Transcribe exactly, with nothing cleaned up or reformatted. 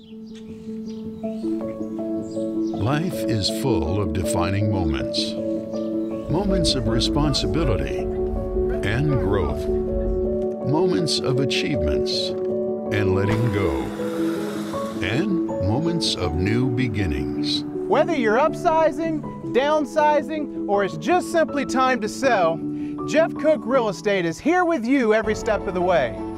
Life is full of defining moments. Moments of responsibility and growth. Moments of achievements and letting go. And moments of new beginnings. Whether you're upsizing, downsizing, or it's just simply time to sell, Jeff Cook Real Estate is here with you every step of the way.